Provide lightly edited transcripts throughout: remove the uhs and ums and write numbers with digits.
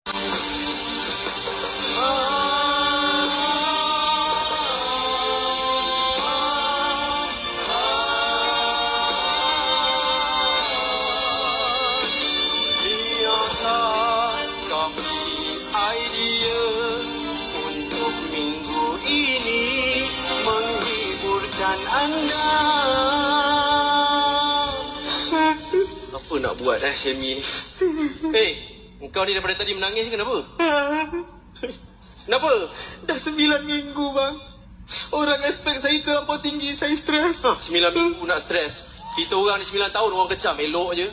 Apa nak buat Syemi ni? Hei, engkau ni daripada tadi menangis kenapa? Kenapa? Dah 9 minggu bang. Orang expect saya terlampau tinggi, saya stres. 9 minggu nak stres. Kita orang ni 9 tahun orang kecam, elok je.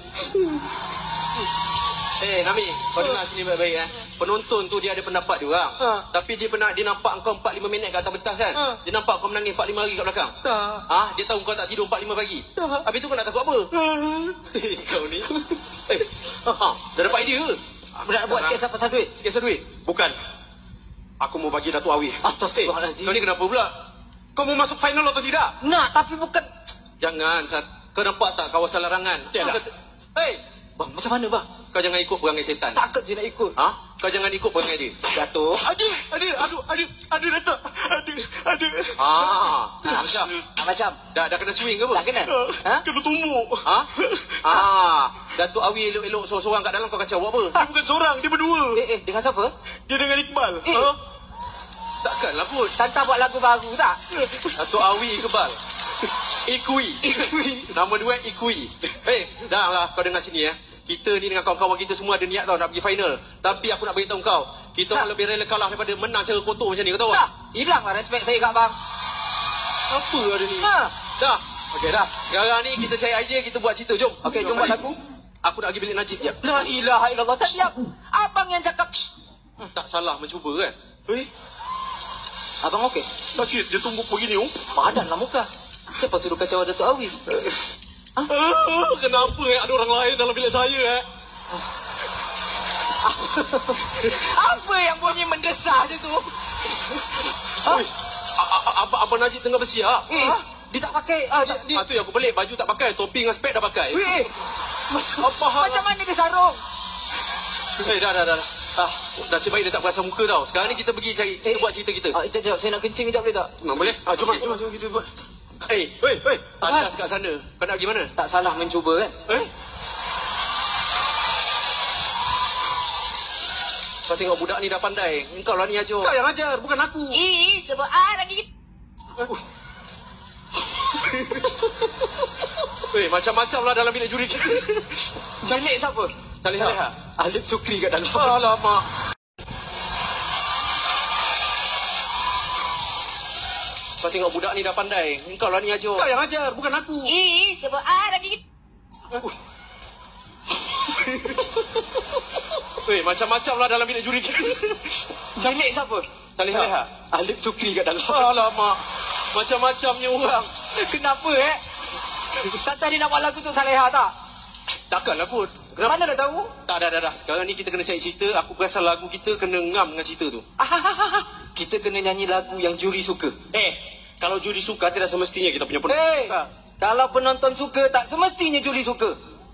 Nami, kau dengar sini baik-baik Penonton tu dia ada pendapat dia orang. Tapi dia nampak kau 4-5 minit kat atas pentas kan? Dia nampak kau menangis 4-5 hari kat belakang. Tak. Dia tahu kau tak tidur 4-5 pagi. Tak. Habis tu kau nak takut apa? Kau ni. Dah dapat idea ke? Nak buat kes pasal duit? Kisah duit? Bukan. Aku mau bagi Datuk Awi. Astaghfirullahaladzim. Kau ni kenapa pula? Kau mau masuk final atau tidak? Nak, tapi bukan. Jangan, kau nampak tak kawasan larangan? Tiada. Bang, macam mana bang? Kau jangan ikut perangai setan. Takut je nak ikut. Kau jangan ikut perangai dia. Datuk. Aduh, Datuk. Macam. Macam? Dah kena swing ke apa? Tak kena? Kena tumbuk. Datuk Awi elok-elok seorang-seorang kat dalam kau kacau buat apa? Dia bukan seorang, dia berdua. Dengan siapa? Dia dengan Iqbal. Takkanlah pun. Tanta buat lagu baru tak? Datuk Awi Iqbal. Ikui. Nama duet Ikui. Dah lah kau dengar sini Kita ni dengan kawan-kawan kita semua ada niat tau nak pergi final. Tapi aku nak beritahu kau, kita orang lebih rela kalah daripada menang cara kotor macam ni, kau tahu tak? Hilanglah respect saya kat bang. Apa ada ni? Dah. Okey dah. Sekarang ni kita cari idea, kita buat cerita. Jom. Okey, jom buat lagu. Aku nak pergi bilik Najib je. La ilaha illallah. Tak siap. Abang yang cakap. Tak salah mencuba kan? Abang okey? Sakit, dia tumbuk begini. Padanlah muka. Siapa suruh kacau Datuk Awi? Kenapa ada orang lain dalam bilik saya Apa yang bunyi mendesah je tu? Abang Najib tengah bersiap. Dia tak pakai. Tu yang aku pelik, baju tak pakai, topi dengan spek dah pakai. Macam mana dia sarung? Dah. Nasib baik dia tak perasan muka tau. Sekarang ni kita pergi cari, kita buat cerita kita. Sekejap, saya nak kencing sekejap boleh tak? Boleh? Jom kita buat. Adas kat sana. Kau nak pergi mana? Tak salah mencuba kan? Kau tengok budak ni dah pandai. Engkau lah ni ajar. Kau yang ajar, bukan aku. Sebab lagi. Macam-macam lah dalam bilik juri kita. Bilik siapa? Saleha. Alif Sukri kat dalam. Alamak. Kau tengok budak ni dah pandai. Engkau lah ni ajar. Kau yang ajar, bukan aku. Sebab lagi. Macam-macam lah dalam bilik juri kita. Bilik siapa? Saleha. Alif Sukri kat dalam. Alamak. Macam-macamnya orang. Kenapa Tata dia nak buat lagu tu Saleha tak? Takkanlah pun. Mana dah tahu? Tak, dah. Sekarang ni kita kena cari cerita. Aku perasan lagu kita kena ngam dengan cerita tu. Kita kena nyanyi lagu yang juri suka. Kalau juri suka, tidak semestinya kita punya penonton. Kalau penonton suka, tak semestinya juri suka.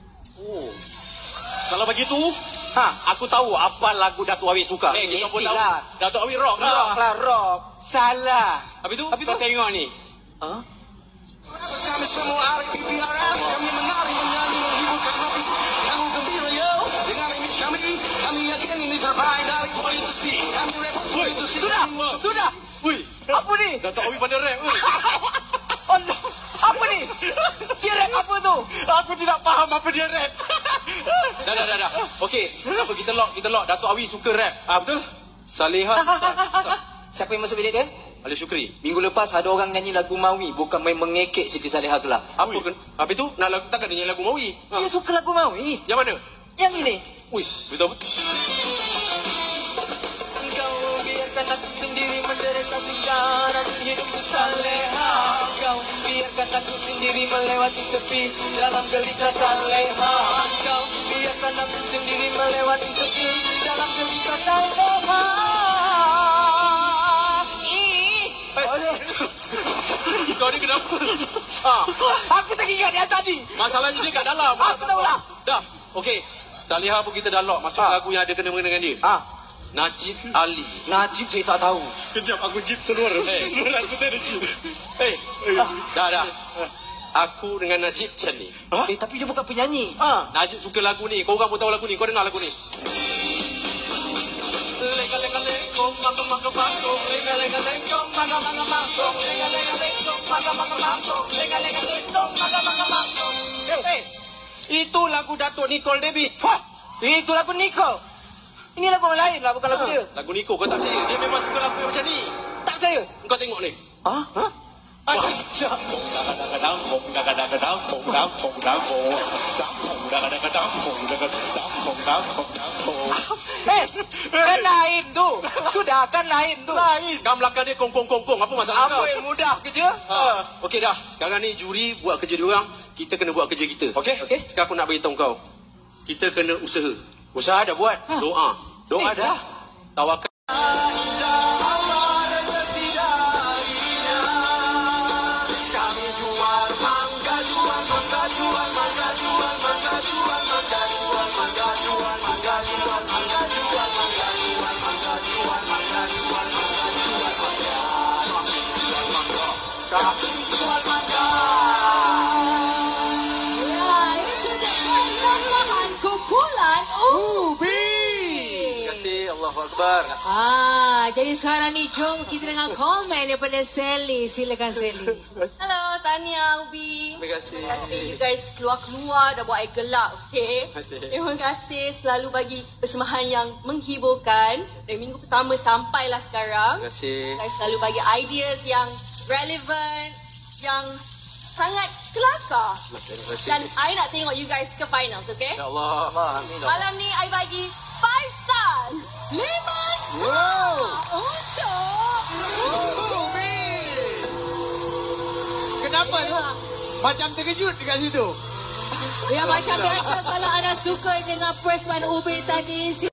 Kalau begitu, aku tahu apa lagu Datuk Awi suka. Kita pun tahu. Datuk Awi rock lah. Rock lah, rock. Salah. Habis tu? Kau tengok ni. Kami semua hari PBRS, kami menari menyanyi menghiburkan hati kamu gembira yo. Dengan image kami yakin ini terbaik dari politisi. Kami repot begitu sih. Sudah. Apa ni? Datuk Awi pandai rap. Allah. Apa ni? Dia rap apa tu? Aku tidak faham apa dia rap. Dah. Okey, apa kita lock. Datuk Awi suka rap. Betul? Saleha. Siapa yang masuk bilik dia? Alif Syukri. Minggu lepas ada orang nyanyi lagu Maui, bukan main mengekek Siti Saleha gelap. Habis tu nak lagu, takkan nyanyi lagu Maui? Dia suka lagu Maui. Yang mana? Yang ini. Betul. Kau biarkan aku sendiri menderita sejarah hidup Saleha. Kau biarkan aku sendiri melewati tepi dalam gelita Saleha. Kau biarkan aku sendiri melewati tepi dalam gelita Saleha. Kau ni kenapa? Aku teringat yang tadi. Masalahnya dia kat dalam. Aku tahu lah. Dah. Okey. Saleha pun kita dah lock masuk lagu yang ada kena-mengena dengan dia. Najib Ali. Najib saya tak tahu. Kejap aku jeep seluar. Seluar aku tak ada jeep. Dah. Aku dengan Najib macam ni. Tapi dia bukan penyanyi. Najib suka lagu ni. Kau orang pun tahu lagu ni. Kau dengar lagu ni. Itu lagu Datuk Nicole David. Itu lagu Nicole. Ini lagu orang lain lah, bukan lagu dia. Lagu Niko kau tak percaya. Dia memang suka lagu macam ni. Tak percaya? Kau tengok ni. Kan lain tu. Sudah kan lain tu. Kan belakang dia kongkong. Apa masalah kau? Apa yang mudah kerja? Okey dah. Sekarang ni juri buat kerja diorang. Kita kena buat kerja kita. Okey. Sekarang aku nak beritahu kau. Kita kena usaha. Usaha dah buat. Doa dah. Tawakal. Akbar. Jadi sekarang ni jom kita dengar komen daripada Sally. Silakan Sally. Hello, Tania, Ubi. Terima kasih. Terima kasih you guys keluar-keluar dah buat air gelak, okey? Terima kasih selalu bagi persembahan yang menghiburkan. Dari minggu pertama sampailah sekarang. Terima kasih. Guys selalu bagi ideas yang relevant, yang sangat kelakar. Terima kasih. Dan I nak tengok you guys ke finals, okey? InsyaAllah. Amin. Malam ni I bagi 5 stars. 5 stars. Kenapa tu? Macam terkejut dekat situ. Ya macam biasa kalau anda suka dengan persembahan Ubi tadi.